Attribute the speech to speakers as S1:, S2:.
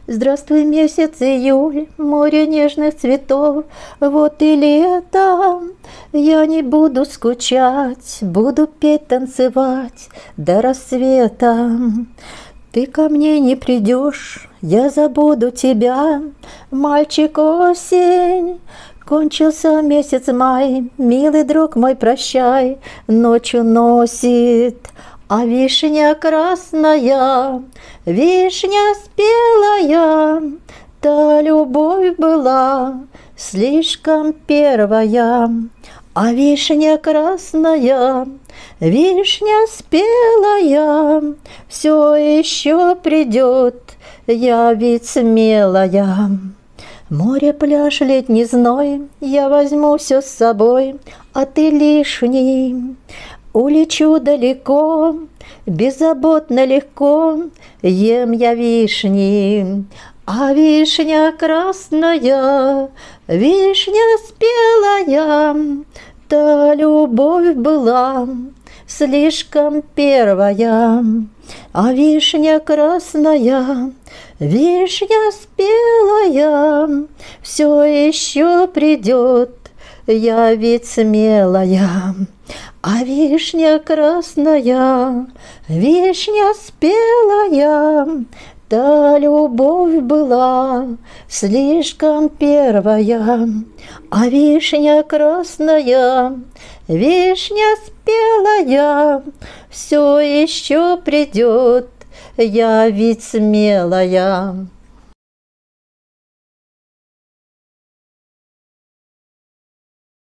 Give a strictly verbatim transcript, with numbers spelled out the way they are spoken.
S1: Здравствуй, месяц июль, море нежных цветов, вот и лето. Я не буду скучать, буду петь, танцевать до рассвета. Ты ко мне не придешь, я забуду тебя, мальчик осень. Кончился месяц май, милый друг мой, прощай, ночью носит. А вишня красная, вишня спелая, та любовь была слишком первая. А вишня красная, вишня спелая, все еще придет, я ведь смелая. Море, пляж, летний зной, я возьму все с собой, а ты лишний. Улечу далеко, беззаботно легко, ем я вишни. А вишня красная, вишня спелая, та любовь была слишком первая. А вишня красная, вишня спелая, все еще придет, я ведь смелая. А вишня красная, вишня спелая, та любовь была слишком первая. А вишня красная, вишня спелая, все еще придет, я ведь смелая.